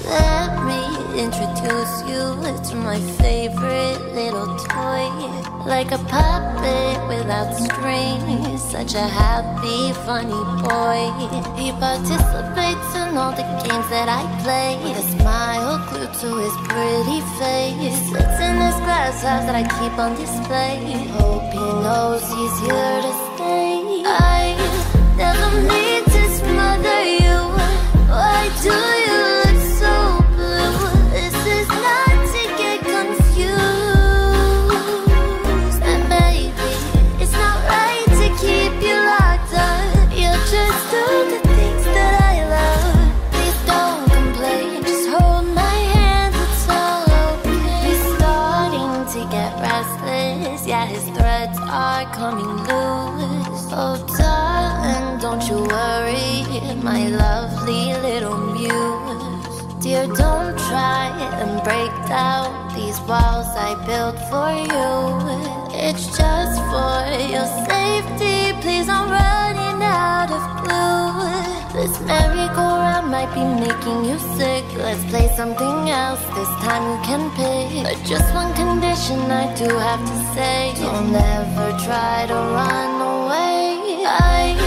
Let me introduce you to my favorite little toy. Like a puppet without strings, such a happy, funny boy. He participates in all the games that I play, with a smile glued to his pretty face. Sits in this glass house that I keep on display. Hope he knows he's here to stay. I never mean to smother you. Why do you look so blue? This is not to get confused. And baby, it's not right to keep you locked up. You just do the things that I love. Please don't complain, just hold my hand, it's all okay. He's starting to get restless, yeah, his threads are coming loose. Oh darling, don't you worry, my lovely little muse. Dear, don't try and break down these walls I built for you. It's just for your safety, please don't running out of glue. This merry-go-round might be making you sick. Let's play something else, this time you can pick. But just one condition I do have to say: don't ever try to run away. I